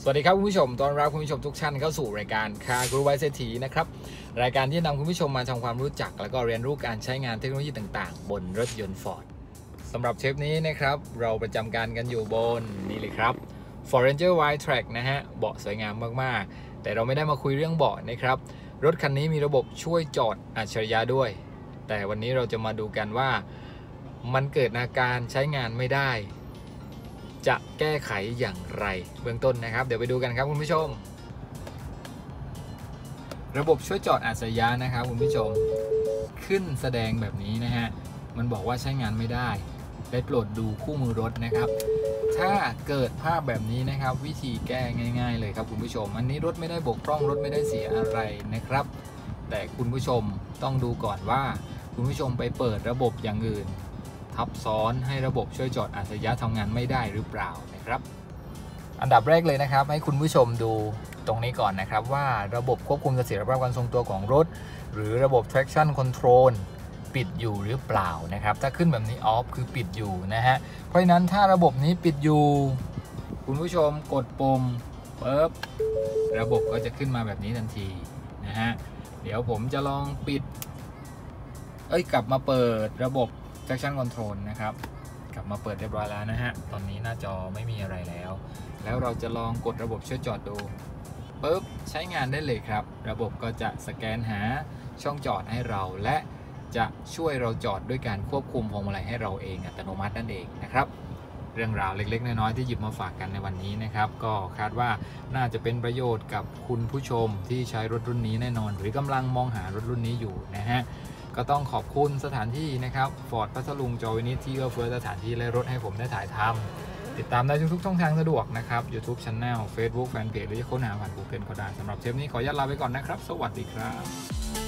สวัสดีครับคุณผู้ชมต้อนรับคุณผู้ชมทุกท่านเข้าสู่รายการคากูรูไบเศรษฐีนะครับรายการที่นำคุณผู้ชมมาทำความรู้จักและก็เรียนรู้การใช้งานเทคโนโลยีต่างๆบนรถยนต์ Ford สำหรับเทปนี้นะครับเราประจำการกันอยู่บนนี่เลยครับ Ford Ranger Wide-Track นะฮะเบาะสวยงามมากๆแต่เราไม่ได้มาคุยเรื่องเบาะนะครับรถคันนี้มีระบบช่วยจอดอัจฉริยะด้วยแต่วันนี้เราจะมาดูกันว่ามันเกิดอาการใช้งานไม่ได้จะแก้ไขอย่างไรเบื้องต้นนะครับเดี๋ยวไปดูกันครับคุณผู้ชมระบบช่วยจอดอัจฉริยะนะครับคุณผู้ชมขึ้นแสดงแบบนี้นะฮะมันบอกว่าใช้งานไม่ได้ได้โปรดดูคู่มือรถนะครับถ้าเกิดภาพแบบนี้นะครับวิธีแก้ง่ายๆเลยครับคุณผู้ชมอันนี้รถไม่ได้บกพร่องรถไม่ได้เสียอะไรนะครับแต่คุณผู้ชมต้องดูก่อนว่าคุณผู้ชมไปเปิดระบบอย่างอื่นทับซ้อนให้ระบบช่วยจอดอัจฉริยะทำงานไม่ได้หรือเปล่านะครับอันดับแรกเลยนะครับให้คุณผู้ชมดูตรงนี้ก่อนนะครับว่าระบบควบคุมเสถียรภาพการทรงตัวของรถหรือระบบ traction control ปิดอยู่หรือเปล่านะครับถ้าขึ้นแบบนี้ off คือปิดอยู่นะฮะเพราะฉะนั้นถ้าระบบนี้ปิดอยู่คุณผู้ชมกดปุ่มปุ๊บระบบก็จะขึ้นมาแบบนี้ทันทีนะฮะเดี๋ยวผมจะลองปิดกลับมาเปิดระบบ traction control นะครับกลับมาเปิดเรียบร้อยแล้วนะฮะตอนนี้หน้าจอไม่มีอะไรแล้วเราจะลองกดระบบช่วยจอดดูปุ๊บใช้งานได้เลยครับระบบก็จะสแกนหาช่องจอดให้เราและจะช่วยเราจอดด้วยการควบคุมพวงมาลัยให้เราเองอัตโนมัตินั่นเองนะครับเรื่องราวเล็กๆน้อยๆที่หยิบมาฝากกันในวันนี้นะครับก็คาดว่าน่าจะเป็นประโยชน์กับคุณผู้ชมที่ใช้รถรุ่นนี้แน่นอนหรือกำลังมองหารถรุ่นนี้อยู่นะฮะก็ต้องขอบคุณสถานที่นะครับ Ford พัทลุงจอวินิจที่เอื้อเฟื้อสถานที่และรถให้ผมได้ถ่ายทำติดตามได้ทุกช่องทางสะดวกนะครับ YouTube Channel Facebook Fanpage หรือจะค้นหาผ่าน Google ก็ได้สำหรับเทปนี้ขออนุญาตลาไปก่อนนะครับสวัสดีครับ